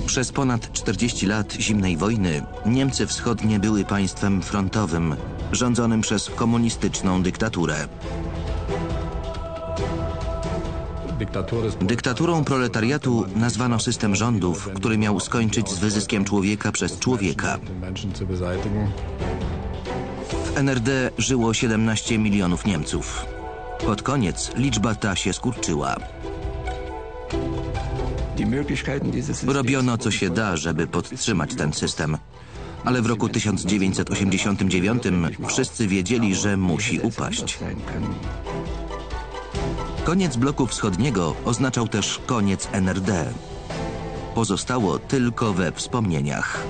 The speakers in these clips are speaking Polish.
Przez ponad 40 lat zimnej wojny Niemcy Wschodnie były państwem frontowym, rządzonym przez komunistyczną dyktaturę. Dyktaturą proletariatu nazwano system rządów, który miał skończyć z wyzyskiem człowieka przez człowieka. W NRD żyło 17 milionów Niemców. Pod koniec liczba ta się skurczyła. Robiono co się da, żeby podtrzymać ten system. Ale w roku 1989 wszyscy wiedzieli, że musi upaść. Koniec bloku wschodniego oznaczał też koniec NRD. Pozostało tylko we wspomnieniach.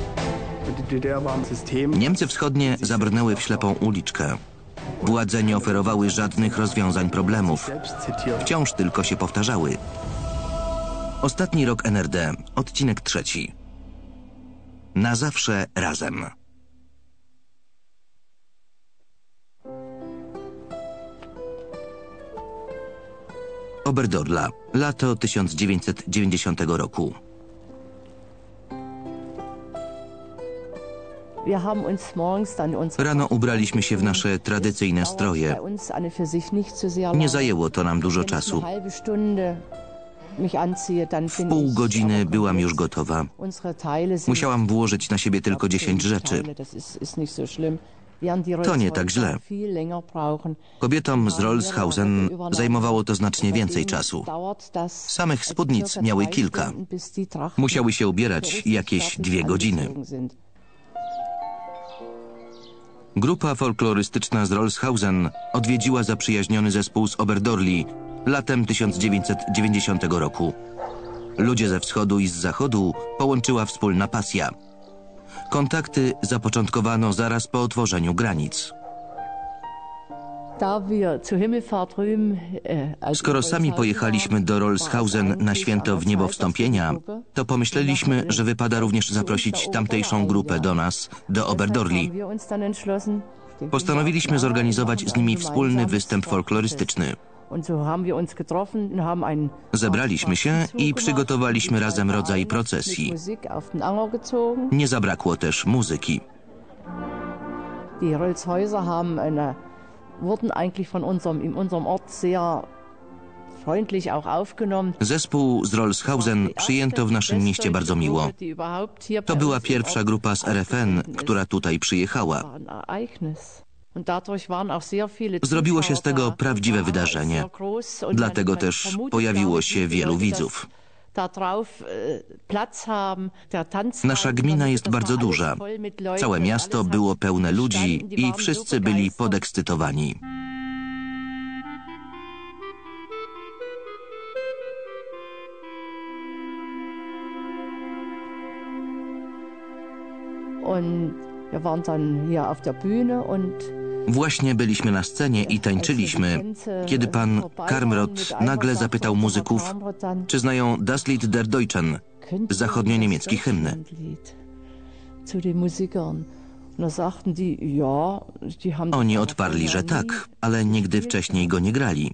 Niemcy Wschodnie zabrnęły w ślepą uliczkę. Władze nie oferowały żadnych rozwiązań problemów. Wciąż tylko się powtarzały. Ostatni rok NRD, odcinek 3. Na zawsze razem. Oberdorla, lato 1990 roku. Rano ubraliśmy się w nasze tradycyjne stroje. Nie zajęło to nam dużo czasu. W pół godziny byłam już gotowa. Musiałam włożyć na siebie tylko 10 rzeczy. To nie tak źle. Kobietom z Rollshausen zajmowało to znacznie więcej czasu. Samych spódnic miały kilka. Musiały się ubierać jakieś 2 godziny. Grupa folklorystyczna z Rollshausen odwiedziła zaprzyjaźniony zespół z Oberdorli latem 1990 roku. Ludzie ze wschodu i z zachodu połączyła wspólna pasja. Kontakty zapoczątkowano zaraz po otworzeniu granic. Skoro sami pojechaliśmy do Rollshausen na święto w niebo wstąpienia, to pomyśleliśmy, że wypada również zaprosić tamtejszą grupę do nas, do Oberdorli. Postanowiliśmy zorganizować z nimi wspólny występ folklorystyczny. Zebraliśmy się i przygotowaliśmy razem rodzaj procesji. Nie zabrakło też muzyki. Zespół z Rollshausen przyjęto w naszym mieście bardzo miło. To była pierwsza grupa z RFN, która tutaj przyjechała. Zrobiło się z tego prawdziwe wydarzenie. Dlatego też pojawiło się wielu widzów. Nasza gmina jest bardzo duża. Całe miasto było pełne ludzi i wszyscy byli podekscytowani. Właśnie byliśmy na scenie i tańczyliśmy, kiedy pan Karmrod nagle zapytał muzyków, czy znają Das Lied der Deutschen, zachodnio-niemiecki hymn. Oni odparli, że tak, ale nigdy wcześniej go nie grali.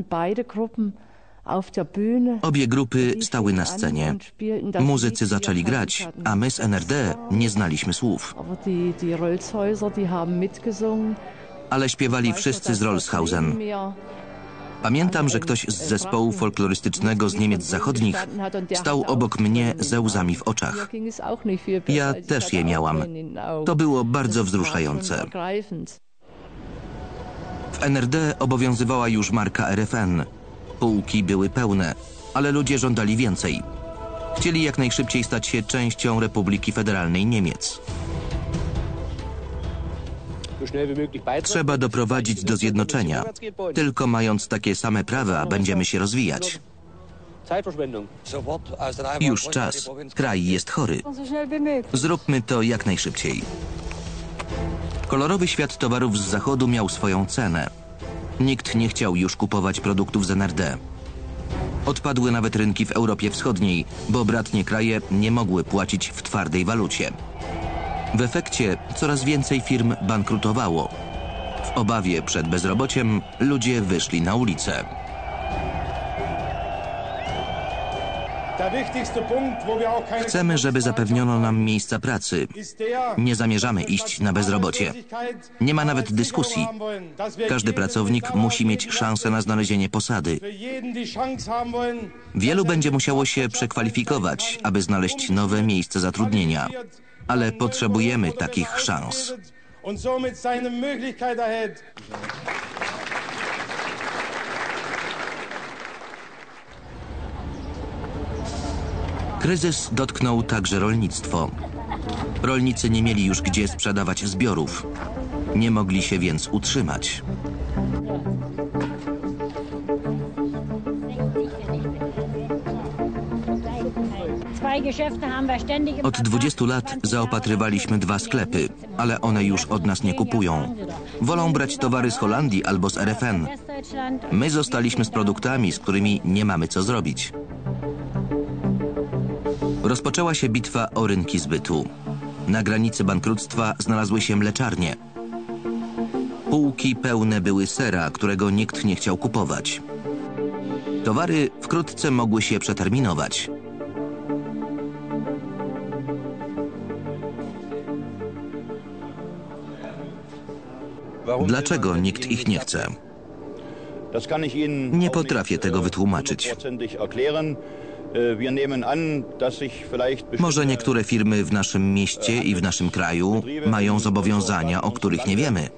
Obie grupy stały na scenie. Muzycy zaczęli grać, a my z NRD nie znaliśmy słów. Ale śpiewali wszyscy z Rollshausen. Pamiętam, że ktoś z zespołu folklorystycznego z Niemiec Zachodnich stał obok mnie ze łzami w oczach. Ja też je miałam. To było bardzo wzruszające. W NRD obowiązywała już marka RFN. Półki były pełne, ale ludzie żądali więcej. Chcieli jak najszybciej stać się częścią Republiki Federalnej Niemiec. Trzeba doprowadzić do zjednoczenia. Tylko mając takie same prawa będziemy się rozwijać. Już czas. Kraj jest chory. Zróbmy to jak najszybciej. Kolorowy świat towarów z zachodu miał swoją cenę. Nikt nie chciał już kupować produktów z NRD. Odpadły nawet rynki w Europie Wschodniej, bo bratnie kraje nie mogły płacić w twardej walucie. W efekcie coraz więcej firm bankrutowało. W obawie przed bezrobociem ludzie wyszli na ulicę. Chcemy, żeby zapewniono nam miejsca pracy. Nie zamierzamy iść na bezrobocie. Nie ma nawet dyskusji. Każdy pracownik musi mieć szansę na znalezienie posady. Wielu będzie musiało się przekwalifikować, aby znaleźć nowe miejsce zatrudnienia. Ale potrzebujemy takich szans. Kryzys dotknął także rolnictwo. Rolnicy nie mieli już gdzie sprzedawać zbiorów. Nie mogli się więc utrzymać. Od 20 lat zaopatrywaliśmy 2 sklepy, ale one już od nas nie kupują. Wolą brać towary z Holandii albo z RFN. My zostaliśmy z produktami, z którymi nie mamy co zrobić. Rozpoczęła się bitwa o rynki zbytu. Na granicy bankructwa znalazły się mleczarnie. Półki pełne były sera, którego nikt nie chciał kupować. Towary wkrótce mogły się przeterminować. Dlaczego nikt ich nie chce? Nie potrafię tego wytłumaczyć. Może niektóre firmy w naszym mieście i w naszym kraju mają zobowiązania, o których nie wiemy.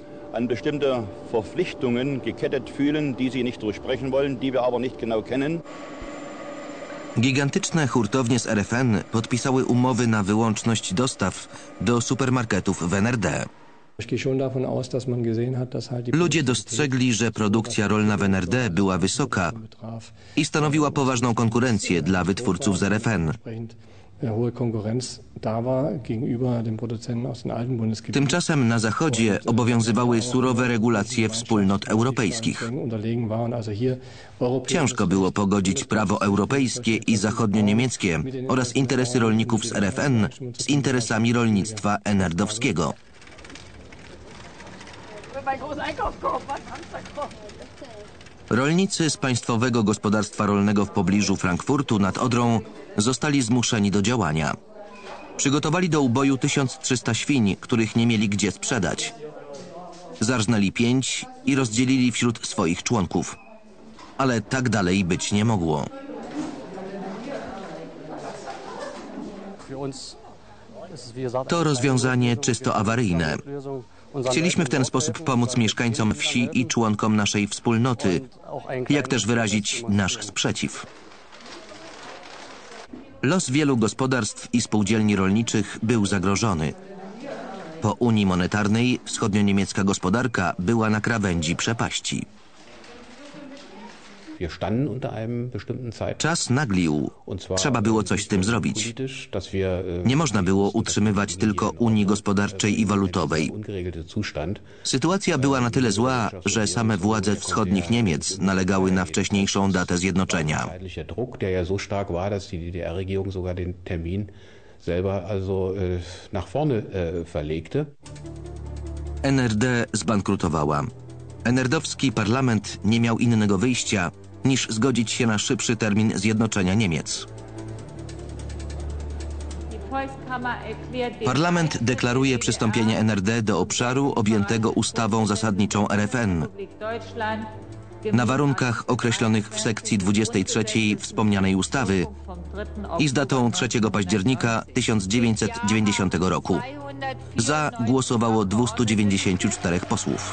Gigantyczne hurtownie z RFN podpisały umowy na wyłączność dostaw do supermarketów w NRD. Ludzie dostrzegli, że produkcja rolna w NRD była wysoka i stanowiła poważną konkurencję dla wytwórców z RFN. Tymczasem na Zachodzie obowiązywały surowe regulacje wspólnot europejskich. Ciężko było pogodzić prawo europejskie i zachodnio-niemieckie oraz interesy rolników z RFN z interesami rolnictwa NRD-owskiego. Rolnicy z Państwowego Gospodarstwa Rolnego w pobliżu Frankfurtu nad Odrą zostali zmuszeni do działania. Przygotowali do uboju 1300 świń, których nie mieli gdzie sprzedać. Zarżnęli pięć i rozdzielili wśród swoich członków. Ale tak dalej być nie mogło. To rozwiązanie czysto awaryjne. Chcieliśmy w ten sposób pomóc mieszkańcom wsi i członkom naszej wspólnoty, jak też wyrazić nasz sprzeciw. Los wielu gospodarstw i spółdzielni rolniczych był zagrożony. Po Unii Monetarnej wschodnio-niemiecka gospodarka była na krawędzi przepaści. Czas naglił. Trzeba było coś z tym zrobić. Nie można było utrzymywać tylko Unii Gospodarczej i Walutowej. Sytuacja była na tyle zła, że same władze wschodnich Niemiec nalegały na wcześniejszą datę zjednoczenia. NRD zbankrutowała. NRD-owski parlament nie miał innego wyjścia, niż zgodzić się na szybszy termin zjednoczenia Niemiec. Parlament deklaruje przystąpienie NRD do obszaru objętego ustawą zasadniczą RFN na warunkach określonych w sekcji 23 wspomnianej ustawy i z datą 3 października 1990 roku. Za głosowało 294 posłów.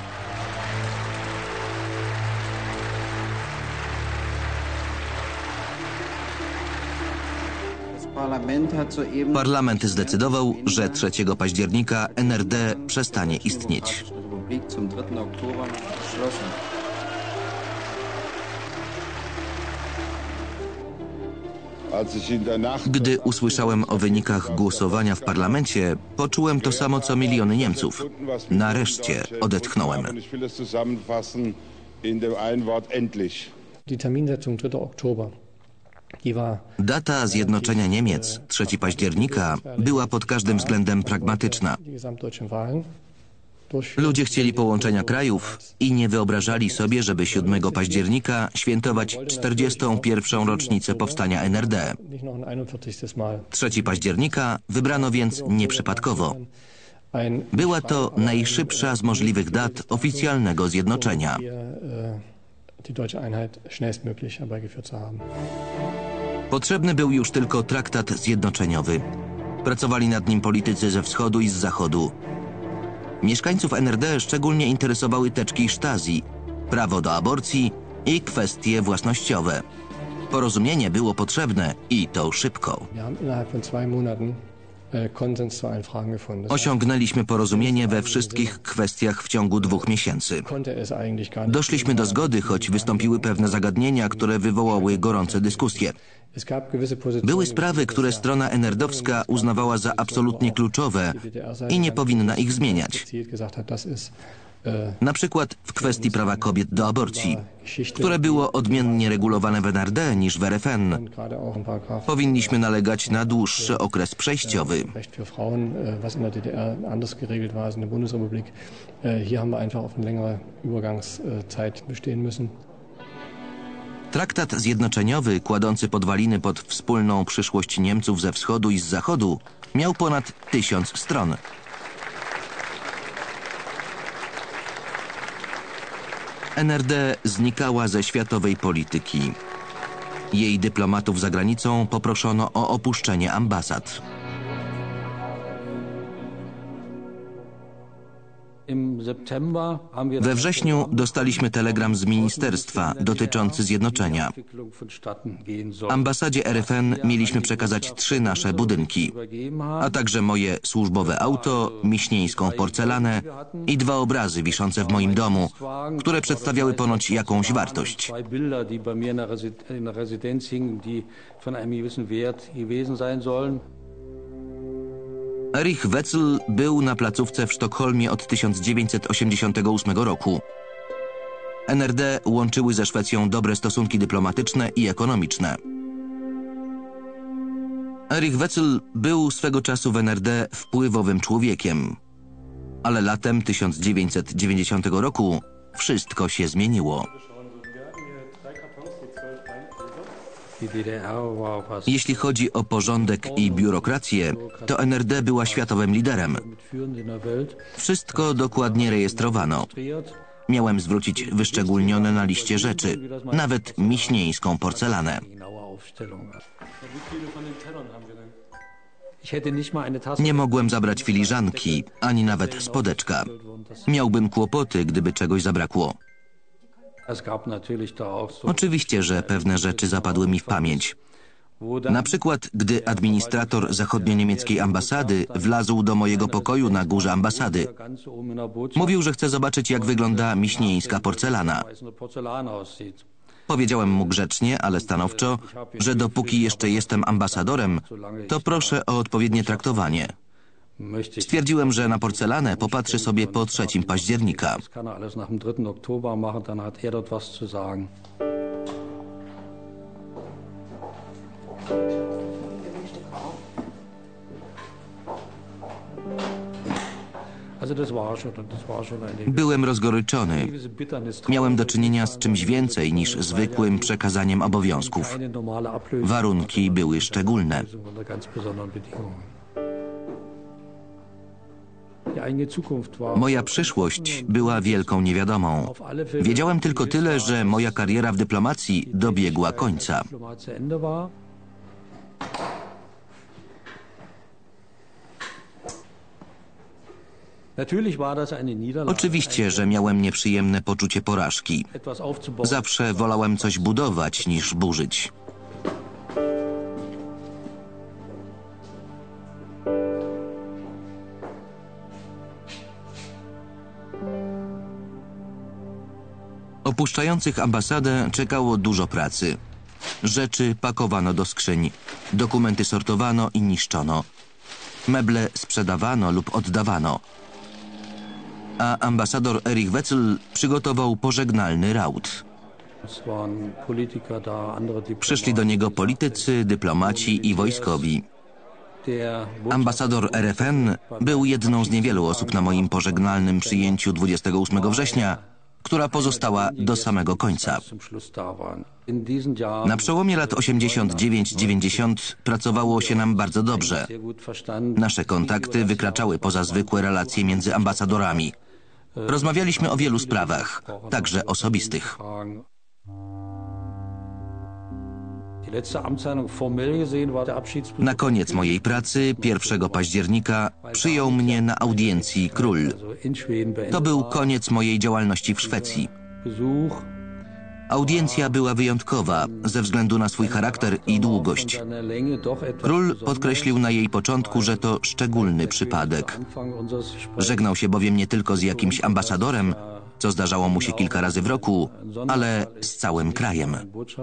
Parlament zdecydował, że 3 października NRD przestanie istnieć. Gdy usłyszałem o wynikach głosowania w parlamencie, poczułem to samo co miliony Niemców. Nareszcie odetchnąłem. Data zjednoczenia Niemiec, 3 października, była pod każdym względem pragmatyczna. Ludzie chcieli połączenia krajów i nie wyobrażali sobie, żeby 7 października świętować 41. rocznicę powstania NRD. 3 października wybrano więc nieprzypadkowo. Była to najszybsza z możliwych dat oficjalnego zjednoczenia. Potrzebny był już tylko traktat zjednoczeniowy. Pracowali nad nim politycy ze wschodu i z zachodu. Mieszkańców NRD szczególnie interesowały teczki Stasi, prawo do aborcji i kwestie własnościowe. Porozumienie było potrzebne i to szybko. Osiągnęliśmy porozumienie we wszystkich kwestiach w ciągu 2 miesięcy. Doszliśmy do zgody, choć wystąpiły pewne zagadnienia, które wywołały gorące dyskusje. Były sprawy, które strona NRD-owska uznawała za absolutnie kluczowe i nie powinna ich zmieniać. Na przykład w kwestii prawa kobiet do aborcji, które było odmiennie regulowane w NRD niż w RFN. Powinniśmy nalegać na dłuższy okres przejściowy. Traktat zjednoczeniowy, kładący podwaliny pod wspólną przyszłość Niemców ze wschodu i z zachodu, miał ponad 1000 stron. NRD znikała ze światowej polityki. Jej dyplomatów za granicą poproszono o opuszczenie ambasad. We wrześniu dostaliśmy telegram z ministerstwa dotyczący zjednoczenia. Ambasadzie RFN mieliśmy przekazać 3 nasze budynki, a także moje służbowe auto, miśnieńską porcelanę i 2 obrazy wiszące w moim domu, które przedstawiały ponoć jakąś wartość. Erich Wetzel był na placówce w Sztokholmie od 1988 roku. NRD łączyły ze Szwecją dobre stosunki dyplomatyczne i ekonomiczne. Erich Wetzel był swego czasu w NRD wpływowym człowiekiem. Ale latem 1990 roku wszystko się zmieniło. Jeśli chodzi o porządek i biurokrację, to NRD była światowym liderem. Wszystko dokładnie rejestrowano. Miałem zwrócić wyszczególnione na liście rzeczy, nawet miśnieńską porcelanę. Nie mogłem zabrać filiżanki, ani nawet spodeczka. Miałbym kłopoty, gdyby czegoś zabrakło. Oczywiście, że pewne rzeczy zapadły mi w pamięć. Na przykład, gdy administrator zachodnio-niemieckiej ambasady wlazł do mojego pokoju na górze ambasady. Mówił, że chce zobaczyć, jak wygląda miśnieńska porcelana. Powiedziałem mu grzecznie, ale stanowczo, że dopóki jeszcze jestem ambasadorem, to proszę o odpowiednie traktowanie. Stwierdziłem, że na porcelanę popatrzy sobie po 3 października. Byłem rozgoryczony. Miałem do czynienia z czymś więcej niż zwykłym przekazaniem obowiązków. Warunki były szczególne. Moja przyszłość była wielką niewiadomą. Wiedziałem tylko tyle, że moja kariera w dyplomacji dobiegła końca. Oczywiście, że miałem nieprzyjemne poczucie porażki. Zawsze wolałem coś budować niż burzyć. Opuszczających ambasadę czekało dużo pracy. Rzeczy pakowano do skrzyń, dokumenty sortowano i niszczono. Meble sprzedawano lub oddawano. A ambasador Erich Wetzel przygotował pożegnalny raut. Przyszli do niego politycy, dyplomaci i wojskowi. Ambasador RFN był jedną z niewielu osób na moim pożegnalnym przyjęciu 28 września, która pozostała do samego końca. Na przełomie lat 89-90 pracowało się nam bardzo dobrze. Nasze kontakty wykraczały poza zwykłe relacje między ambasadorami. Rozmawialiśmy o wielu sprawach, także osobistych. Na koniec mojej pracy, 1 października, przyjął mnie na audiencji król. To był koniec mojej działalności w Szwecji. Audiencja była wyjątkowa ze względu na swój charakter i długość. Król podkreślił na jej początku, że to szczególny przypadek. Żegnał się bowiem nie tylko z jakimś ambasadorem, co zdarzało mu się kilka razy w roku, ale z całym krajem.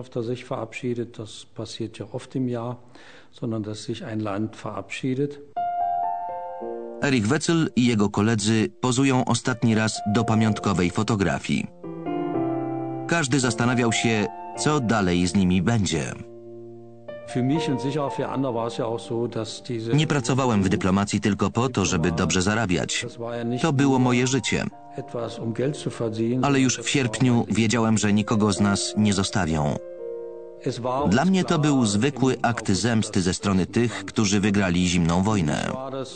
Erich Wetzel i jego koledzy pozują ostatni raz do pamiątkowej fotografii. Każdy zastanawiał się, co dalej z nimi będzie. Nie pracowałem w dyplomacji tylko po to, żeby dobrze zarabiać. To było moje życie. Ale już w sierpniu wiedziałem, że nikogo z nas nie zostawią. Dla mnie to był zwykły akt zemsty ze strony tych, którzy wygrali zimną wojnę.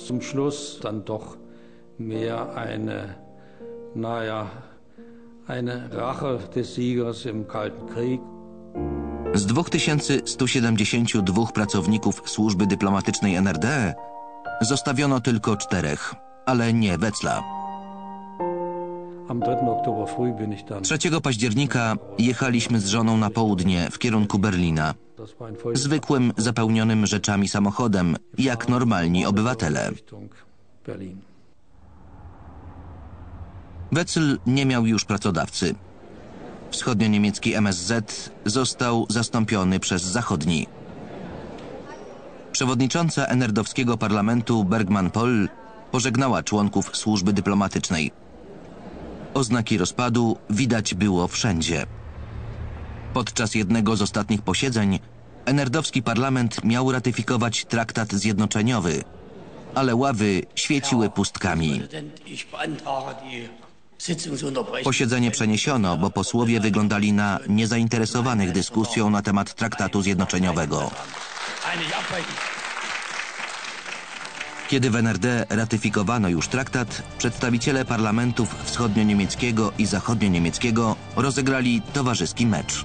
Z 2172 pracowników służby dyplomatycznej NRD zostawiono tylko 4, ale nie Wetzla. 3 października jechaliśmy z żoną na południe w kierunku Berlina. Zwykłym, zapełnionym rzeczami samochodem, jak normalni obywatele. Wetzel nie miał już pracodawcy. Wschodnio-niemiecki MSZ został zastąpiony przez zachodni. Przewodnicząca NRD-owskiego parlamentu Bergmann-Poll pożegnała członków służby dyplomatycznej. Oznaki rozpadu widać było wszędzie. Podczas jednego z ostatnich posiedzeń NRD-owski parlament miał ratyfikować traktat zjednoczeniowy, ale ławy świeciły pustkami. Posiedzenie przeniesiono, bo posłowie wyglądali na niezainteresowanych dyskusją na temat traktatu zjednoczeniowego. Kiedy w NRD ratyfikowano już traktat, przedstawiciele parlamentów wschodnio-niemieckiego i zachodnio-niemieckiego rozegrali towarzyski mecz.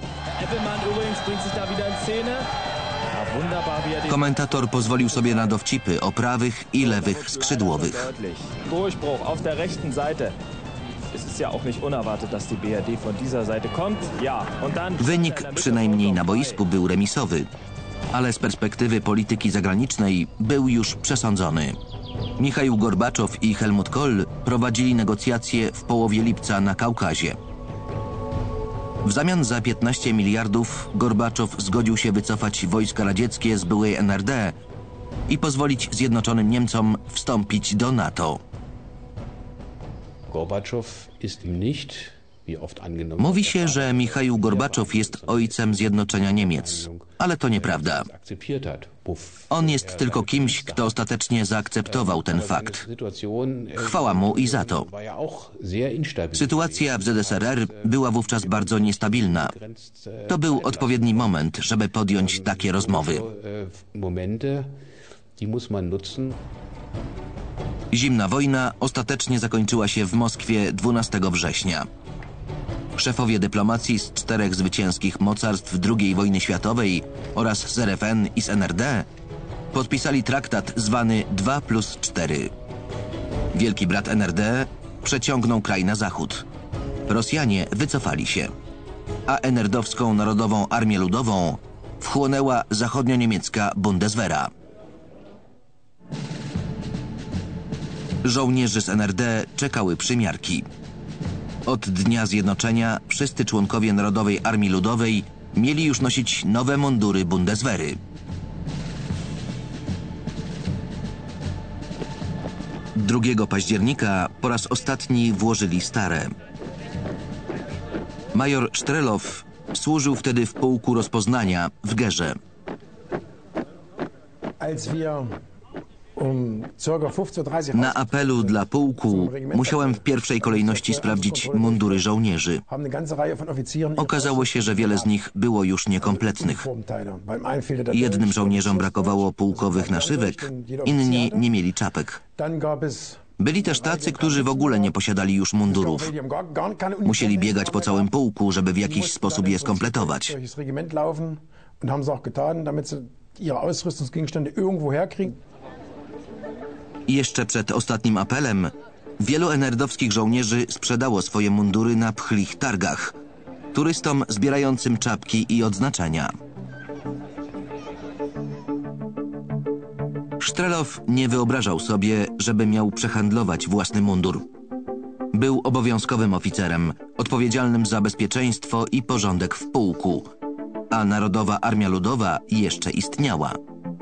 Komentator pozwolił sobie na dowcipy o prawych i lewych skrzydłowych. Wynik, przynajmniej na boisku, był remisowy, ale z perspektywy polityki zagranicznej był już przesądzony. Michaił Gorbaczow i Helmut Kohl prowadzili negocjacje w połowie lipca na Kaukazie. W zamian za 15 miliardów Gorbaczow zgodził się wycofać wojska radzieckie z byłej NRD i pozwolić Zjednoczonym Niemcom wstąpić do NATO. Mówi się, że Michaił Gorbaczow jest ojcem zjednoczenia Niemiec, ale to nieprawda. On jest tylko kimś, kto ostatecznie zaakceptował ten fakt. Chwała mu i za to. Sytuacja w ZSRR była wówczas bardzo niestabilna. To był odpowiedni moment, żeby podjąć takie rozmowy. Zimna wojna ostatecznie zakończyła się w Moskwie 12 września. Szefowie dyplomacji z 4 zwycięskich mocarstw II wojny światowej oraz z RFN i z NRD podpisali traktat zwany 2+4. Wielki brat NRD przeciągnął kraj na zachód. Rosjanie wycofali się, a NRD-owską Narodową Armię Ludową wchłonęła zachodnio-niemiecka Bundeswehra. Żołnierzy z NRD czekały przymiarki. Od dnia zjednoczenia wszyscy członkowie Narodowej Armii Ludowej mieli już nosić nowe mundury Bundeswehry. 2 października po raz ostatni włożyli stare. Major Sztrelow służył wtedy w pułku rozpoznania w Gerze. Na apelu dla pułku musiałem w pierwszej kolejności sprawdzić mundury żołnierzy. Okazało się, że wiele z nich było już niekompletnych. Jednym żołnierzom brakowało pułkowych naszywek, inni nie mieli czapek. Byli też tacy, którzy w ogóle nie posiadali już mundurów. Musieli biegać po całym pułku, żeby w jakiś sposób je skompletować. Jeszcze przed ostatnim apelem wielu NRD-owskich żołnierzy sprzedało swoje mundury na pchlich targach turystom zbierającym czapki i odznaczenia. Sztrelow nie wyobrażał sobie, żeby miał przehandlować własny mundur. Był obowiązkowym oficerem, odpowiedzialnym za bezpieczeństwo i porządek w pułku, a Narodowa Armia Ludowa jeszcze istniała.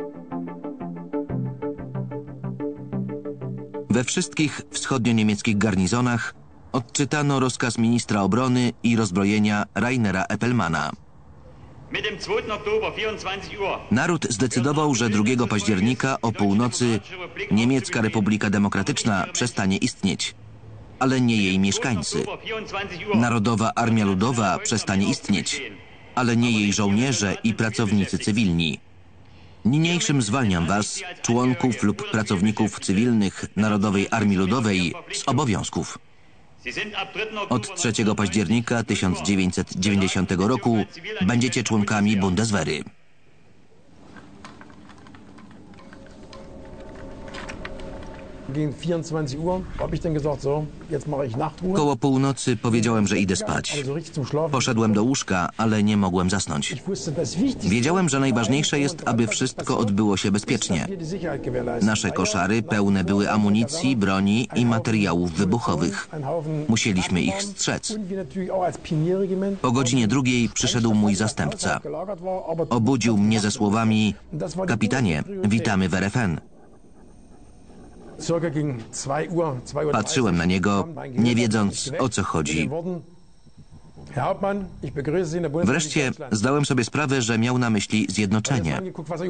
We wszystkich wschodnio-niemieckich garnizonach odczytano rozkaz ministra obrony i rozbrojenia Rainera Eppelmana. Naród zdecydował, że 2 października o północy Niemiecka Republika Demokratyczna przestanie istnieć, ale nie jej mieszkańcy. Narodowa Armia Ludowa przestanie istnieć, ale nie jej żołnierze i pracownicy cywilni. Niniejszym zwalniam was, członków lub pracowników cywilnych Narodowej Armii Ludowej, z obowiązków. Od 3 października 1990 roku będziecie członkami Bundeswehry. Koło północy powiedziałem, że idę spać. Poszedłem do łóżka, ale nie mogłem zasnąć. Wiedziałem, że najważniejsze jest, aby wszystko odbyło się bezpiecznie. Nasze koszary pełne były amunicji, broni i materiałów wybuchowych. Musieliśmy ich strzec. Po godzinie 2 przyszedł mój zastępca. Obudził mnie ze słowami: kapitanie, witamy w RFN. Patrzyłem na niego, nie wiedząc, o co chodzi. Wreszcie zdałem sobie sprawę, że miał na myśli zjednoczenie.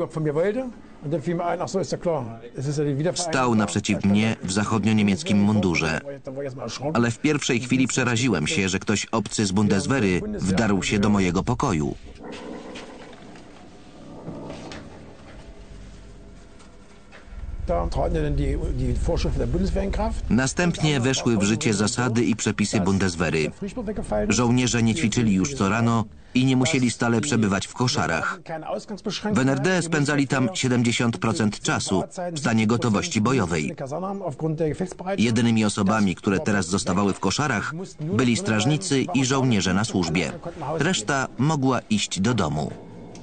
Stał naprzeciw mnie w zachodnio-niemieckim mundurze. Ale w pierwszej chwili przeraziłem się, że ktoś obcy z Bundeswehry wdarł się do mojego pokoju. Następnie weszły w życie zasady i przepisy Bundeswehry. Żołnierze nie ćwiczyli już co rano i nie musieli stale przebywać w koszarach. W NRD spędzali tam 70% czasu w stanie gotowości bojowej. Jedynymi osobami, które teraz zostawały w koszarach, byli strażnicy i żołnierze na służbie. Reszta mogła iść do domu.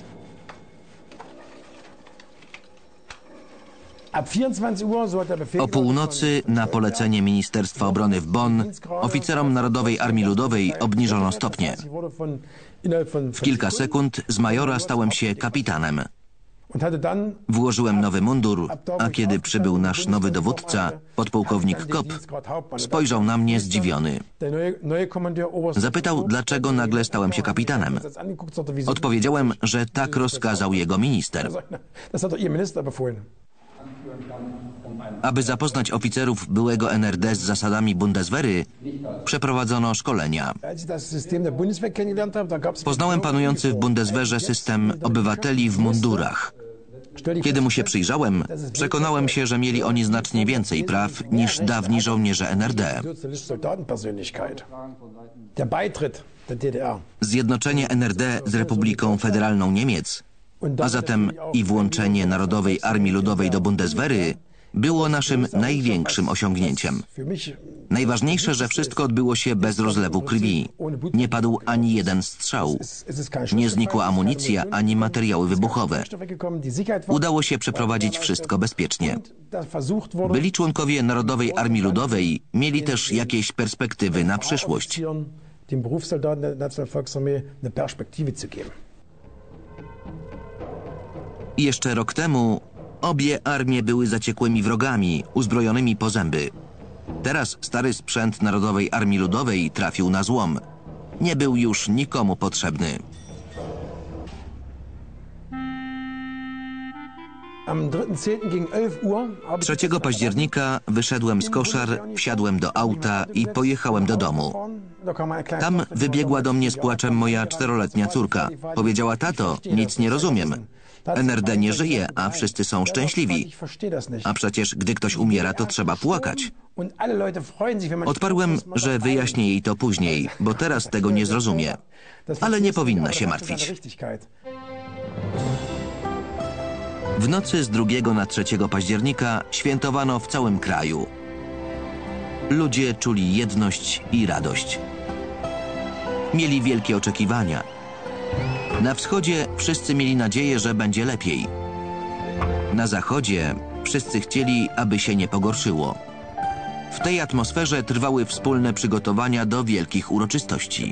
O północy, na polecenie Ministerstwa Obrony w Bonn, oficerom Narodowej Armii Ludowej obniżono stopnie. W kilka sekund z majora stałem się kapitanem. Włożyłem nowy mundur, a kiedy przybył nasz nowy dowódca, podpułkownik Kopp, spojrzał na mnie zdziwiony. Zapytał, dlaczego nagle stałem się kapitanem. Odpowiedziałem, że tak rozkazał jego minister. Aby zapoznać oficerów byłego NRD z zasadami Bundeswehry, przeprowadzono szkolenia. Poznałem panujący w Bundeswehrze system obywateli w mundurach. Kiedy mu się przyjrzałem, przekonałem się, że mieli oni znacznie więcej praw niż dawni żołnierze NRD. Zjednoczenie NRD z Republiką Federalną Niemiec, a zatem i włączenie Narodowej Armii Ludowej do Bundeswehry, było naszym największym osiągnięciem. Najważniejsze, że wszystko odbyło się bez rozlewu krwi. Nie padł ani jeden strzał. Nie znikła amunicja ani materiały wybuchowe. Udało się przeprowadzić wszystko bezpiecznie. Byli członkowie Narodowej Armii Ludowej mieli też jakieś perspektywy na przyszłość. Jeszcze rok temu obie armie były zaciekłymi wrogami, uzbrojonymi po zęby. Teraz stary sprzęt Narodowej Armii Ludowej trafił na złom. Nie był już nikomu potrzebny. 3 października wyszedłem z koszar, wsiadłem do auta i pojechałem do domu. Tam wybiegła do mnie z płaczem moja 4-letnia córka. Powiedziała: tato, nic nie rozumiem. NRD nie żyje, a wszyscy są szczęśliwi. A przecież gdy ktoś umiera, to trzeba płakać. Odparłem, że wyjaśnię jej to później, bo teraz tego nie zrozumie. Ale nie powinna się martwić. W nocy z 2 na 3 października świętowano w całym kraju. Ludzie czuli jedność i radość. Mieli wielkie oczekiwania. Na wschodzie wszyscy mieli nadzieję, że będzie lepiej. Na zachodzie wszyscy chcieli, aby się nie pogorszyło. W tej atmosferze trwały wspólne przygotowania do wielkich uroczystości.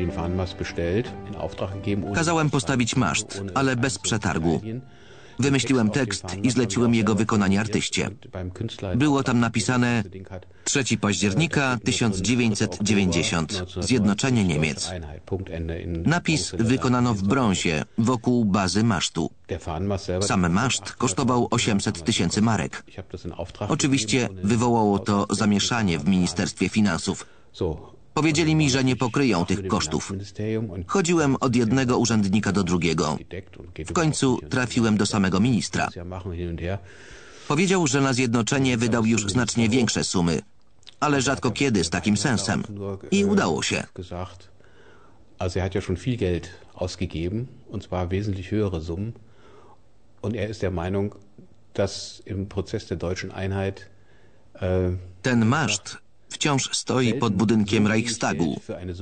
Kazałem postawić maszt, ale bez przetargu. Wymyśliłem tekst i zleciłem jego wykonanie artyście. Było tam napisane 3 października 1990. Zjednoczenie Niemiec. Napis wykonano w brązie wokół bazy masztu. Sam maszt kosztował 800 000 marek. Oczywiście wywołało to zamieszanie w Ministerstwie Finansów. Powiedzieli mi, że nie pokryją tych kosztów. Chodziłem od jednego urzędnika do drugiego. W końcu trafiłem do samego ministra. Powiedział, że na zjednoczenie wydał już znacznie większe sumy, ale rzadko kiedy z takim sensem. I udało się. Also er hat ja schon viel Geld ausgegeben, und zwar wesentlich höhere Summen. Und er ist der Meinung, dass im Prozess der deutschen Einheit ten maszt wciąż stoi pod budynkiem Reichstagu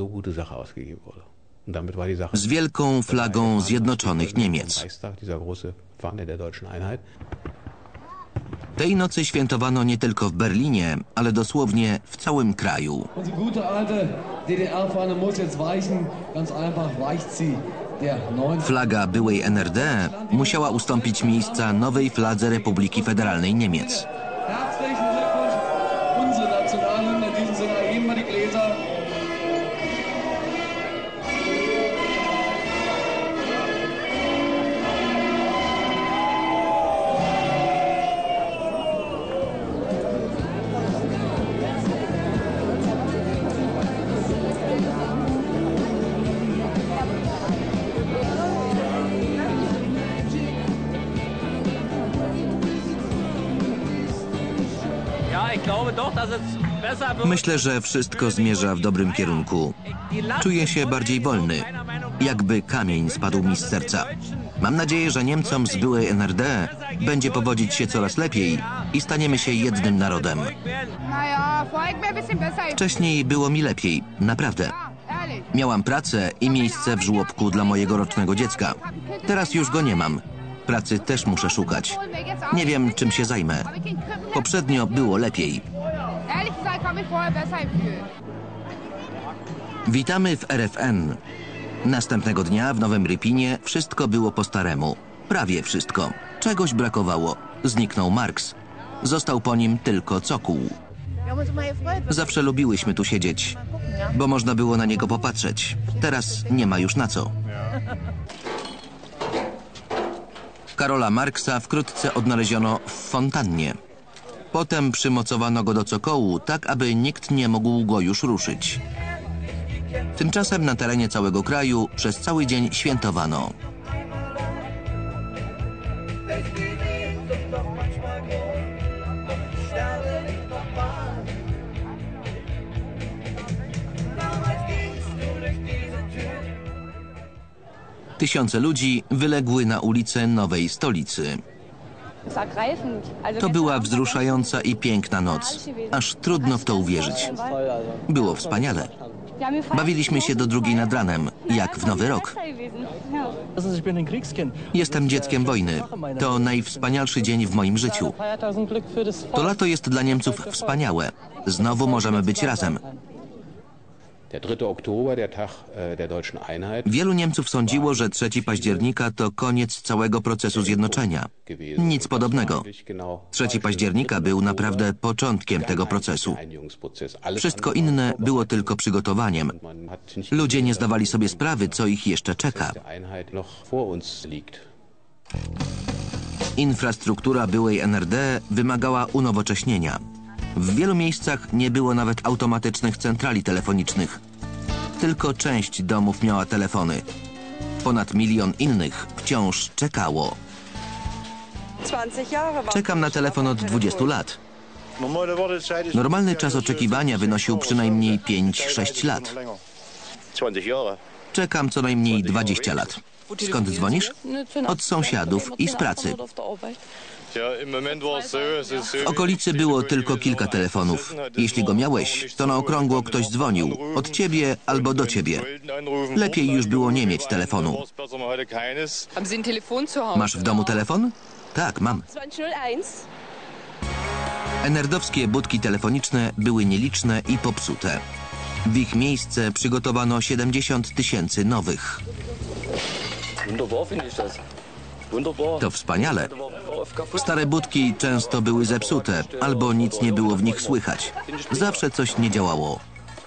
z wielką flagą Zjednoczonych Niemiec. Tej nocy świętowano nie tylko w Berlinie, ale dosłownie w całym kraju. Flaga byłej NRD musiała ustąpić miejsca nowej fladze Republiki Federalnej Niemiec. Myślę, że wszystko zmierza w dobrym kierunku. Czuję się bardziej wolny. Jakby kamień spadł mi z serca. Mam nadzieję, że Niemcom z byłej NRD będzie powodzić się coraz lepiej i staniemy się jednym narodem. Wcześniej było mi lepiej, naprawdę. Miałam pracę i miejsce w żłobku dla mojego rocznego dziecka. Teraz już go nie mam. Pracy też muszę szukać. Nie wiem, czym się zajmę. Poprzednio było lepiej. Witamy w RFN. Następnego dnia w Nowym Rypinie wszystko było po staremu. Prawie wszystko. Czegoś brakowało. Zniknął Marks. Został po nim tylko cokół. Zawsze lubiłyśmy tu siedzieć, bo można było na niego popatrzeć. Teraz nie ma już na co. Karola Marksa wkrótce odnaleziono w fontannie. Potem przymocowano go do cokołu, tak aby nikt nie mógł go już ruszyć. Tymczasem na terenie całego kraju przez cały dzień świętowano. Tysiące ludzi wyległy na ulice nowej stolicy. To była wzruszająca i piękna noc. Aż trudno w to uwierzyć. Było wspaniale. Bawiliśmy się do 2 nad ranem, jak w Nowy Rok. Jestem dzieckiem wojny. To najwspanialszy dzień w moim życiu. To lato jest dla Niemców wspaniałe. Znowu możemy być razem. Wielu Niemców sądziło, że 3 października to koniec całego procesu zjednoczenia. Nic podobnego. 3 października był naprawdę początkiem tego procesu. Wszystko inne było tylko przygotowaniem. Ludzie nie zdawali sobie sprawy, co ich jeszcze czeka. Infrastruktura byłej NRD wymagała unowocześnienia. W wielu miejscach nie było nawet automatycznych centrali telefonicznych. Tylko część domów miała telefony. Ponad 1 milion innych wciąż czekało. Czekam na telefon od 20 lat. Normalny czas oczekiwania wynosił przynajmniej 5-6 lat. Czekam co najmniej 20 lat. Skąd dzwonisz? Od sąsiadów i z pracy. W okolicy było tylko kilka telefonów. Jeśli go miałeś, to na okrągło ktoś dzwonił. Od ciebie albo do ciebie. Lepiej już było nie mieć telefonu. Masz w domu telefon? Tak, mam. NRD-owskie budki telefoniczne były nieliczne i popsute. W ich miejsce przygotowano 70 000 nowych. To wspaniale. Stare budki często były zepsute, albo nic nie było w nich słychać. Zawsze coś nie działało.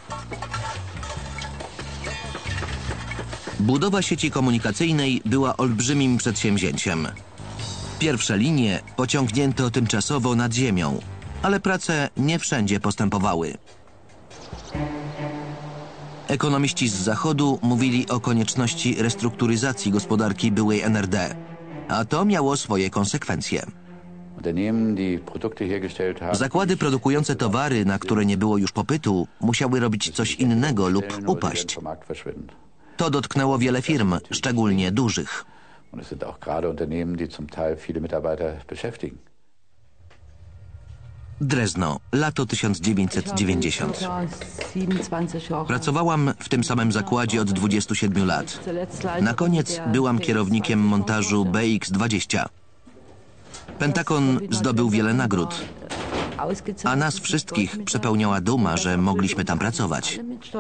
Budowa sieci komunikacyjnej była olbrzymim przedsięwzięciem. Pierwsze linie pociągnięto tymczasowo nad ziemią, ale prace nie wszędzie postępowały. Ekonomiści z Zachodu mówili o konieczności restrukturyzacji gospodarki byłej NRD, a to miało swoje konsekwencje. Zakłady produkujące towary, na które nie było już popytu, musiały robić coś innego lub upaść. To dotknęło wiele firm, szczególnie dużych. Drezno, lato 1990. Pracowałam w tym samym zakładzie od 27 lat. Na koniec byłam kierownikiem montażu BX-20. Pentagon zdobył wiele nagród, a nas wszystkich przepełniała duma, że mogliśmy tam pracować.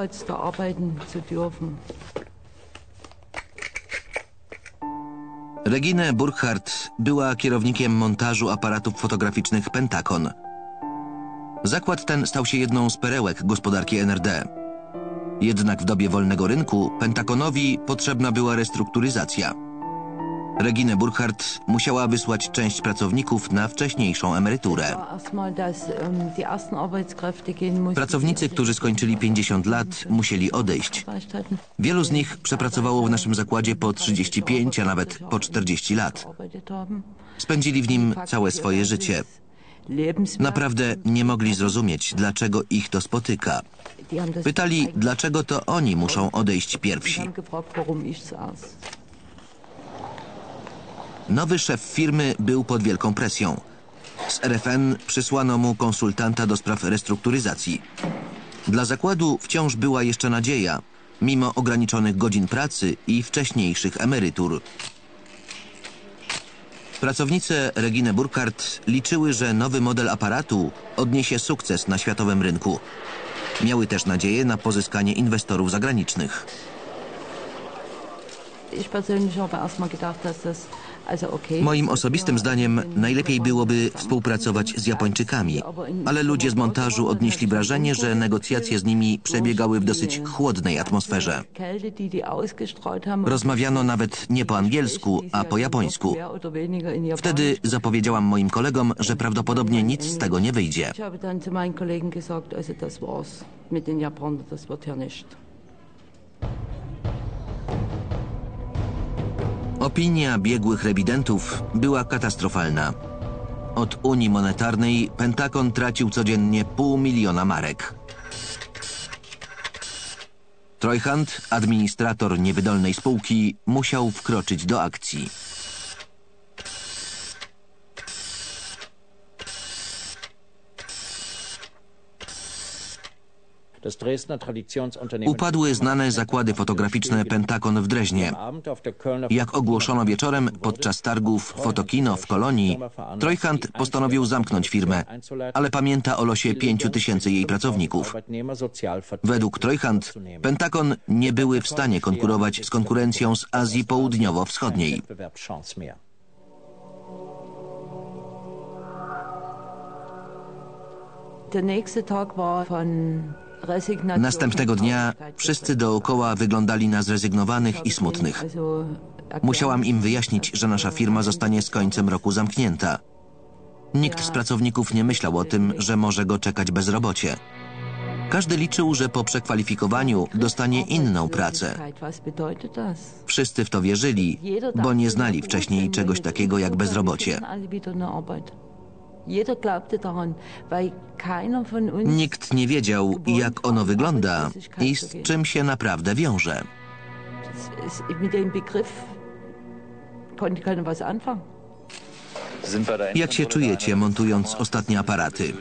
Regine Burkhardt była kierownikiem montażu aparatów fotograficznych Pentagon. Zakład ten stał się jedną z perełek gospodarki NRD. Jednak w dobie wolnego rynku Pentagonowi potrzebna była restrukturyzacja. Regine Burkhardt musiała wysłać część pracowników na wcześniejszą emeryturę. Pracownicy, którzy skończyli 50 lat, musieli odejść. Wielu z nich przepracowało w naszym zakładzie po 35, a nawet po 40 lat. Spędzili w nim całe swoje życie. Naprawdę nie mogli zrozumieć, dlaczego ich to spotyka. Pytali, dlaczego to oni muszą odejść pierwsi. Nowy szef firmy był pod wielką presją. Z RFN przysłano mu konsultanta do spraw restrukturyzacji. Dla zakładu wciąż była jeszcze nadzieja, mimo ograniczonych godzin pracy i wcześniejszych emerytur. Pracownice Regine Burkhardt liczyły, że nowy model aparatu odniesie sukces na światowym rynku. Miały też nadzieję na pozyskanie inwestorów zagranicznych. Moim osobistym zdaniem najlepiej byłoby współpracować z Japończykami, ale ludzie z montażu odnieśli wrażenie, że negocjacje z nimi przebiegały w dosyć chłodnej atmosferze. Rozmawiano nawet nie po angielsku, a po japońsku. Wtedy zapowiedziałam moim kolegom, że prawdopodobnie nic z tego nie wyjdzie. Opinia biegłych rewidentów była katastrofalna. Od Unii Monetarnej Pentagon tracił codziennie 500 000 marek. Treuhand, administrator niewydolnej spółki, musiał wkroczyć do akcji. Upadły znane zakłady fotograficzne Pentagon w Dreźnie. Jak ogłoszono wieczorem podczas targów Fotokino w Kolonii, Treuhand postanowił zamknąć firmę, ale pamięta o losie 5 000 jej pracowników. Według Treuhand Pentagon nie były w stanie konkurować z konkurencją z Azji Południowo-Wschodniej. Następnego dnia wszyscy dookoła wyglądali na zrezygnowanych i smutnych. Musiałam im wyjaśnić, że nasza firma zostanie z końcem roku zamknięta. Nikt z pracowników nie myślał o tym, że może go czekać bezrobocie. Każdy liczył, że po przekwalifikowaniu dostanie inną pracę. Wszyscy w to wierzyli, bo nie znali wcześniej czegoś takiego jak bezrobocie. Nikt nie wiedział, jak ono wygląda i z czym się naprawdę wiąże. Jak się czujecie, montując ostatnie aparaty?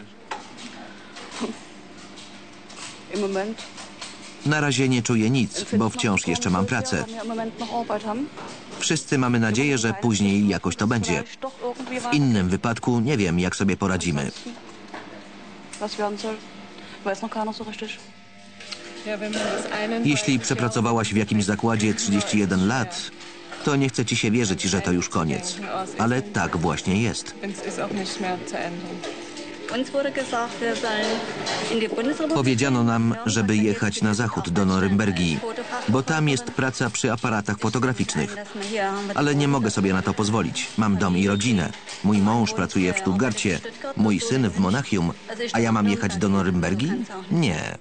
Na razie nie czuję nic, bo wciąż jeszcze mam pracę. Wszyscy mamy nadzieję, że później jakoś to będzie. W innym wypadku nie wiem, jak sobie poradzimy. Jeśli przepracowałaś w jakimś zakładzie 31 lat, to nie chce ci się wierzyć, że to już koniec. Ale tak właśnie jest. Powiedziano nam, żeby jechać na zachód do Norymbergi, bo tam jest praca przy aparatach fotograficznych. Ale nie mogę sobie na to pozwolić. Mam dom i rodzinę. Mój mąż pracuje w Stuttgarcie, mój syn w Monachium, a ja mam jechać do Norymbergi? Nie.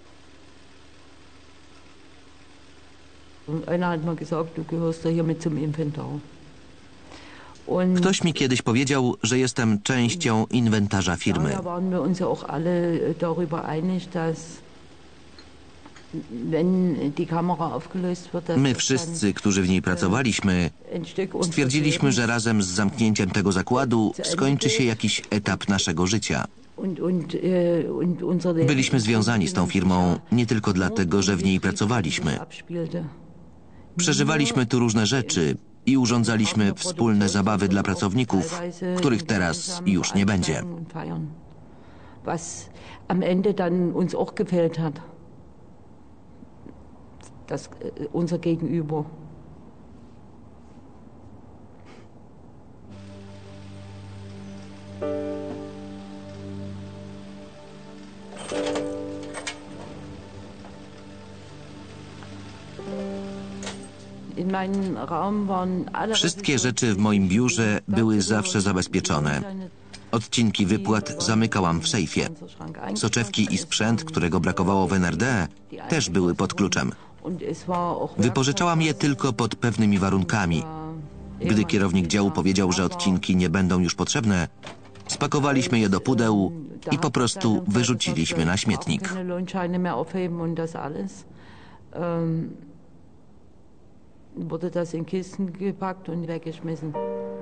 Ktoś mi kiedyś powiedział, że jestem częścią inwentarza firmy. My wszyscy, którzy w niej pracowaliśmy, stwierdziliśmy, że razem z zamknięciem tego zakładu skończy się jakiś etap naszego życia. Byliśmy związani z tą firmą nie tylko dlatego, że w niej pracowaliśmy. Przeżywaliśmy tu różne rzeczy i urządzaliśmy wspólne zabawy dla pracowników, których teraz już nie będzie. Wszystkie rzeczy w moim biurze były zawsze zabezpieczone. Odcinki wypłat zamykałam w sejfie. Soczewki i sprzęt, którego brakowało w NRD, też były pod kluczem. Wypożyczałam je tylko pod pewnymi warunkami. Gdy kierownik działu powiedział, że odcinki nie będą już potrzebne, spakowaliśmy je do pudeł i po prostu wyrzuciliśmy na śmietnik. Wurde das in Kisten gepackt und weggeschmissen.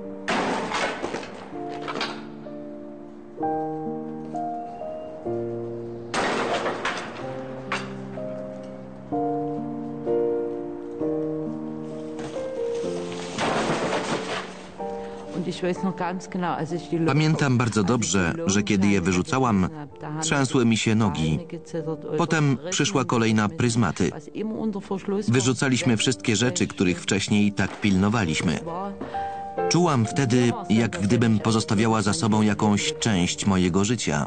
Pamiętam bardzo dobrze, że kiedy je wyrzucałam, trzęsły mi się nogi. Potem przyszła kolej na pryzmaty. Wyrzucaliśmy wszystkie rzeczy, których wcześniej tak pilnowaliśmy. Czułam wtedy, jak gdybym pozostawiała za sobą jakąś część mojego życia.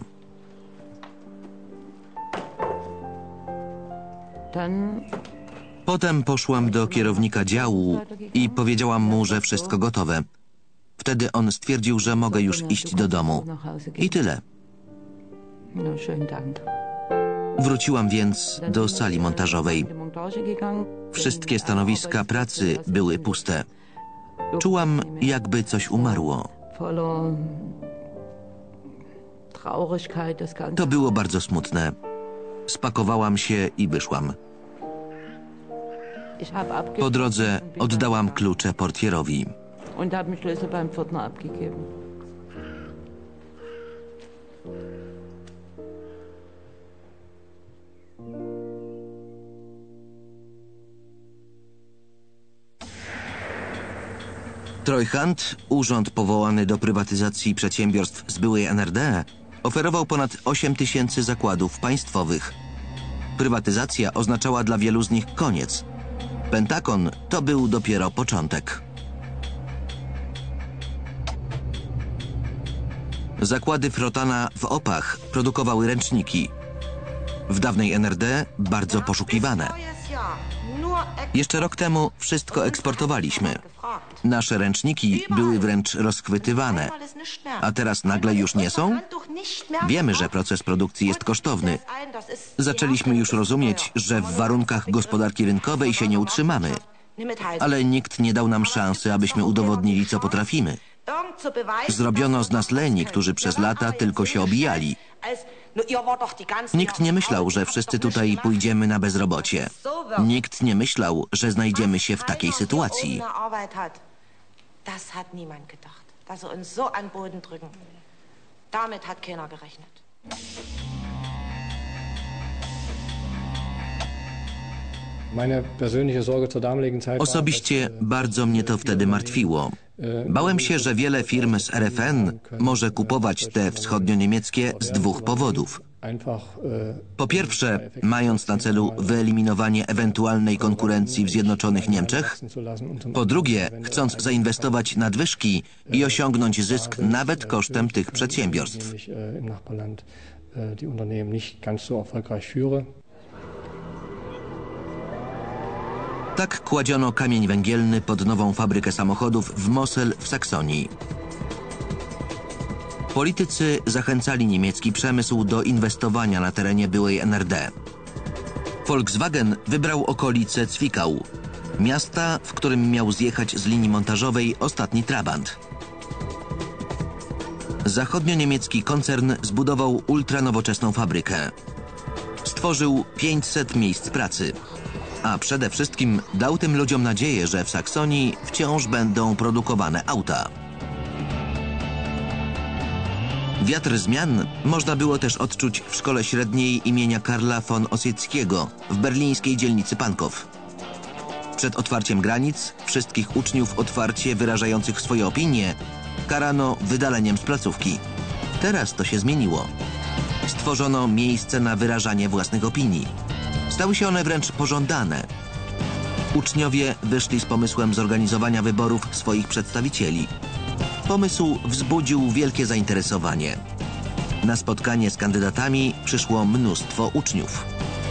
Potem poszłam do kierownika działu i powiedziałam mu, że wszystko gotowe. Wtedy on stwierdził, że mogę już iść do domu. I tyle. Wróciłam więc do sali montażowej. Wszystkie stanowiska pracy były puste. Czułam, jakby coś umarło. To było bardzo smutne. Spakowałam się i wyszłam. Po drodze oddałam klucze portierowi. Und habe den Schlüssel beim Pförtner abgegeben. Treuhand, urząd powołany do prywatyzacji przedsiębiorstw z byłej NRD, oferował ponad 8 000 zakładów państwowych. Prywatyzacja oznaczała dla wielu z nich koniec. Pentagon to był dopiero początek. Zakłady Frotana w Opach produkowały ręczniki. W dawnej NRD bardzo poszukiwane. Jeszcze rok temu wszystko eksportowaliśmy. Nasze ręczniki były wręcz rozchwytywane. A teraz nagle już nie są? Wiemy, że proces produkcji jest kosztowny. Zaczęliśmy już rozumieć, że w warunkach gospodarki rynkowej się nie utrzymamy. Ale nikt nie dał nam szansy, abyśmy udowodnili, co potrafimy. Zrobiono z nas leni, którzy przez lata tylko się obijali. Nikt nie myślał, że wszyscy tutaj pójdziemy na bezrobocie. Nikt nie myślał, że znajdziemy się w takiej sytuacji. Das hat niemand gedacht, dass sie uns so an Boden drücken. Damit hat keiner gerechnet. Osobiście bardzo mnie to wtedy martwiło. Bałem się, że wiele firm z RFN może kupować te wschodnio-niemieckie z dwóch powodów. Po pierwsze, mając na celu wyeliminowanie ewentualnej konkurencji w Zjednoczonych Niemczech. Po drugie, chcąc zainwestować nadwyżki i osiągnąć zysk nawet kosztem tych przedsiębiorstw. Tak kładziono kamień węgielny pod nową fabrykę samochodów w Mosel w Saksonii. Politycy zachęcali niemiecki przemysł do inwestowania na terenie byłej NRD. Volkswagen wybrał okolice Zwickau, miasta, w którym miał zjechać z linii montażowej ostatni Trabant. Zachodnio-niemiecki koncern zbudował ultranowoczesną fabrykę. Stworzył 500 miejsc pracy. A przede wszystkim dał tym ludziom nadzieję, że w Saksonii wciąż będą produkowane auta. Wiatr zmian można było też odczuć w szkole średniej imienia Karla von Ossietzkiego w berlińskiej dzielnicy Pankow. Przed otwarciem granic wszystkich uczniów otwarcie wyrażających swoje opinie karano wydaleniem z placówki. Teraz to się zmieniło. Stworzono miejsce na wyrażanie własnych opinii. Stały się one wręcz pożądane. Uczniowie wyszli z pomysłem zorganizowania wyborów swoich przedstawicieli. Pomysł wzbudził wielkie zainteresowanie. Na spotkanie z kandydatami przyszło mnóstwo uczniów.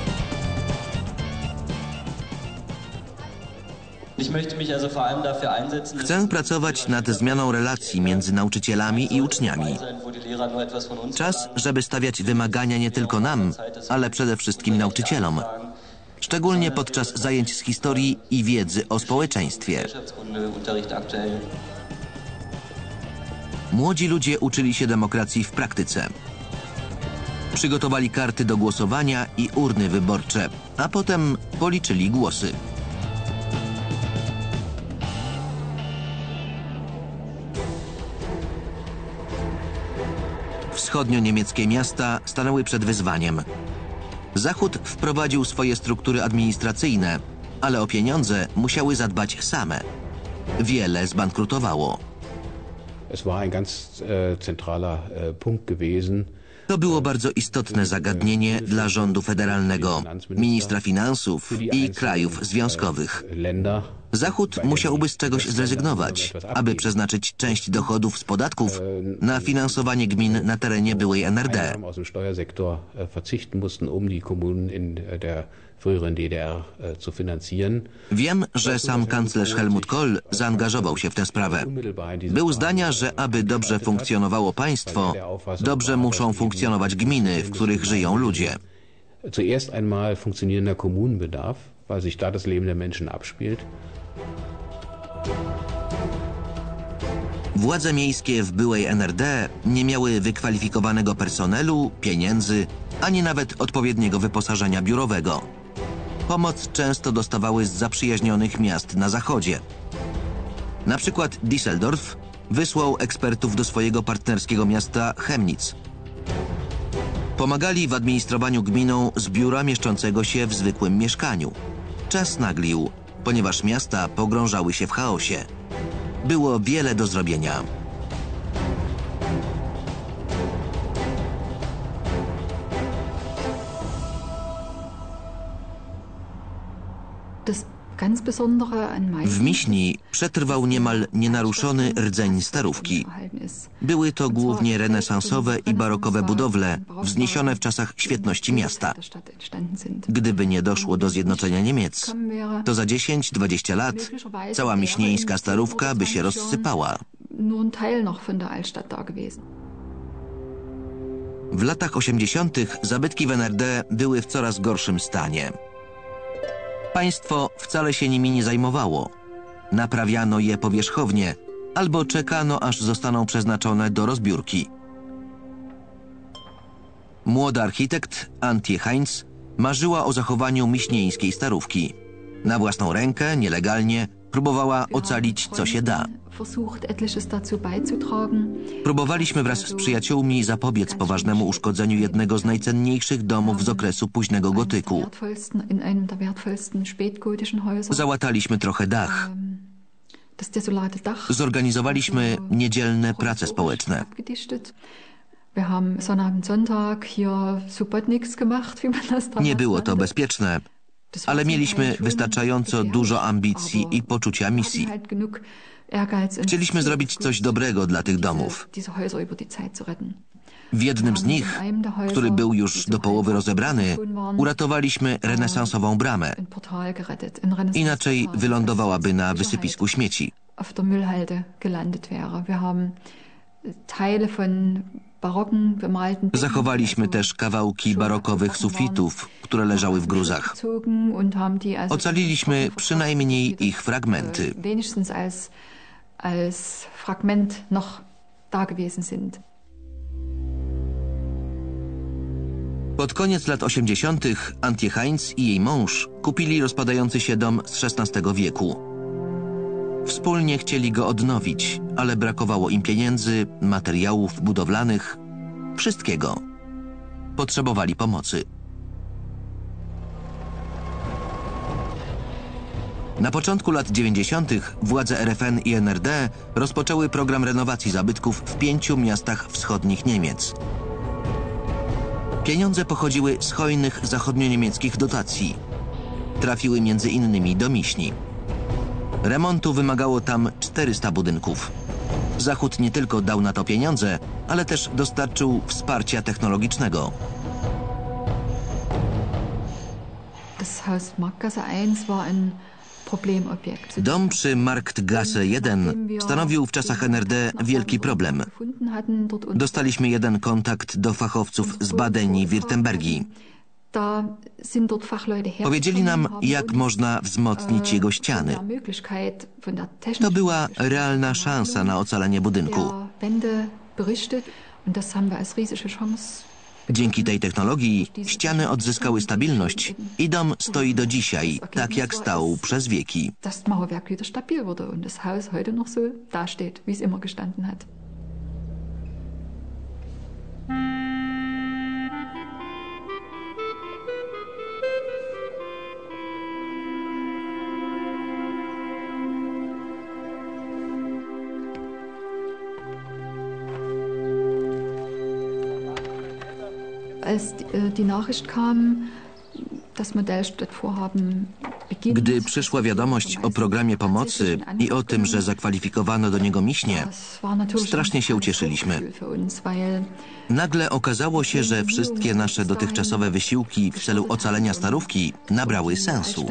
Chcę pracować nad zmianą relacji między nauczycielami i uczniami. Czas, żeby stawiać wymagania nie tylko nam, ale przede wszystkim nauczycielom. Szczególnie podczas zajęć z historii i wiedzy o społeczeństwie. Młodzi ludzie uczyli się demokracji w praktyce. Przygotowali karty do głosowania i urny wyborcze, a potem policzyli głosy. Wschodnio-niemieckie miasta stanęły przed wyzwaniem. Zachód wprowadził swoje struktury administracyjne, ale o pieniądze musiały zadbać same. Wiele zbankrutowało. Es war ein ganz zentraler Punkt gewesen. To było bardzo istotne zagadnienie dla rządu federalnego, ministra finansów i krajów związkowych. Zachód musiałby z czegoś zrezygnować, aby przeznaczyć część dochodów z podatków na finansowanie gmin na terenie byłej NRD. Wiem, że sam kanclerz Helmut Kohl zaangażował się w tę sprawę. Był zdania, że aby dobrze funkcjonowało państwo, dobrze muszą funkcjonować gminy, w których żyją ludzie. Zuerst einmal funktionierender Kommunenbedarf, weil sich da das Leben der Menschen abspielt. Władze miejskie w byłej NRD nie miały wykwalifikowanego personelu, pieniędzy, ani nawet odpowiedniego wyposażenia biurowego. Pomoc często dostawały z zaprzyjaźnionych miast na zachodzie. Na przykład Düsseldorf wysłał ekspertów do swojego partnerskiego miasta Chemnitz. Pomagali w administrowaniu gminą z biura mieszczącego się w zwykłym mieszkaniu. Czas naglił, ponieważ miasta pogrążały się w chaosie. Było wiele do zrobienia. W Miśni przetrwał niemal nienaruszony rdzeń Starówki. Były to głównie renesansowe i barokowe budowle, wzniesione w czasach świetności miasta. Gdyby nie doszło do zjednoczenia Niemiec, to za 10-20 lat cała miśnieńska Starówka by się rozsypała. W latach 80. zabytki w NRD były w coraz gorszym stanie. Państwo wcale się nimi nie zajmowało. Naprawiano je powierzchownie albo czekano, aż zostaną przeznaczone do rozbiórki. Młoda architekt Antje Heinz marzyła o zachowaniu miśnieńskiej Starówki. Na własną rękę, nielegalnie, próbowała ocalić, co się da. Próbowaliśmy wraz z przyjaciółmi zapobiec poważnemu uszkodzeniu jednego z najcenniejszych domów z okresu późnego gotyku. Załataliśmy trochę dach. Zorganizowaliśmy niedzielne prace społeczne. Nie było to bezpieczne, ale mieliśmy wystarczająco dużo ambicji i poczucia misji. Chcieliśmy zrobić coś dobrego dla tych domów. W jednym z nich, który był już do połowy rozebrany, uratowaliśmy renesansową bramę. Inaczej wylądowałaby na wysypisku śmieci. Zachowaliśmy też kawałki barokowych sufitów, które leżały w gruzach. Ocaliliśmy przynajmniej ich fragmenty. Als Fragment noch da gewesen sind. Pod koniec lat 80. Antje Heinz i jej mąż kupili rozpadający się dom z XVI wieku. Wspólnie chcieli go odnowić, ale brakowało im pieniędzy, materiałów budowlanych, wszystkiego. Potrzebowali pomocy. Na początku lat 90. władze RFN i NRD rozpoczęły program renowacji zabytków w 5 miastach wschodnich Niemiec. Pieniądze pochodziły z hojnych zachodnioniemieckich dotacji. Trafiły między innymi do Miśni. Remontu wymagało tam 400 budynków. Zachód nie tylko dał na to pieniądze, ale też dostarczył wsparcia technologicznego. Das Haus Marktgasse 1 war ein Dom przy Marktgasse 1 stanowił w czasach NRD wielki problem. Dostaliśmy jeden kontakt do fachowców z Baden i Wirtembergii. Powiedzieli nam, jak można wzmocnić jego ściany. To była realna szansa na ocalenie budynku. Dzięki tej technologii ściany odzyskały stabilność i dom stoi do dzisiaj, tak jak stał przez wieki. Das Mauerwerk wieder stabil wurde und das Haus heute noch so dasteht, wie es immer gestanden hat. Als die Nachricht kam, das Modellstadtvorhaben beginnt. Gdy przyszła wiadomość o programie pomocy i o tym, że zakwalifikowano do niego Miśnię, strasznie się ucieszyliśmy. Nagle okazało się, że wszystkie nasze dotychczasowe wysiłki w celu ocalenia Starówki nabrały sensu.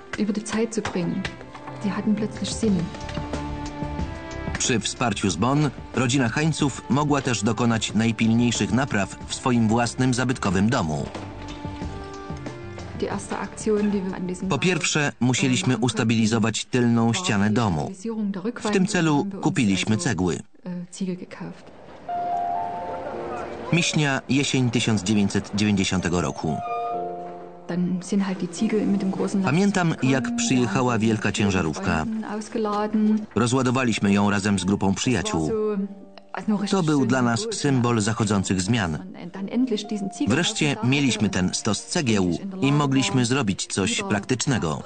Przy wsparciu z Bonn rodzina Heinzów mogła też dokonać najpilniejszych napraw w swoim własnym zabytkowym domu. Po pierwsze, musieliśmy ustabilizować tylną ścianę domu. W tym celu kupiliśmy cegły. Miśnia, jesień 1990 roku. Pamiętam, jak przyjechała wielka ciężarówka. Rozładowaliśmy ją razem z grupą przyjaciół. To był dla nas symbol zachodzących zmian. Wreszcie mieliśmy ten stos cegieł i mogliśmy zrobić coś praktycznego.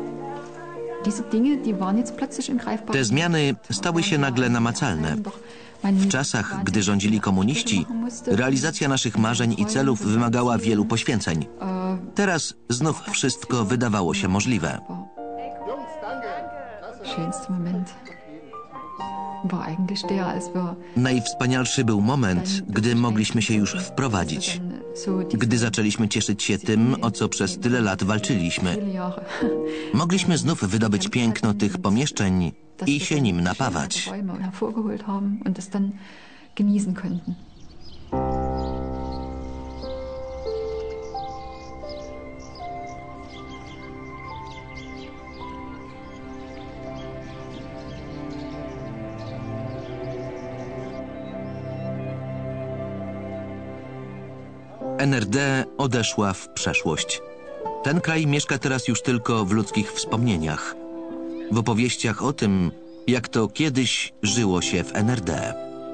Te zmiany stały się nagle namacalne. W czasach, gdy rządzili komuniści, realizacja naszych marzeń i celów wymagała wielu poświęceń. Teraz znów wszystko wydawało się możliwe. Schönste Moment war eigentlich der, als wir Najwspanialszy był moment, gdy mogliśmy się już wprowadzić. Gdy zaczęliśmy cieszyć się tym, o co przez tyle lat walczyliśmy. viele Jahre Mogliśmy znów wydobyć piękno tych pomieszczeń i się nim napawać. Räume hervorgeholt haben und das dann genießen konnten. NRD odeszła w przeszłość. Ten kraj mieszka teraz już tylko w ludzkich wspomnieniach. W opowieściach o tym, jak to kiedyś żyło się w NRD.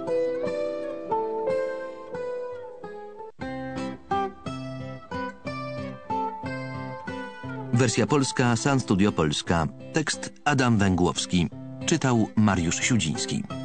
Wersja polska, San Studio Polska. Tekst Adam Węgłowski. Czytał Mariusz Siudziński.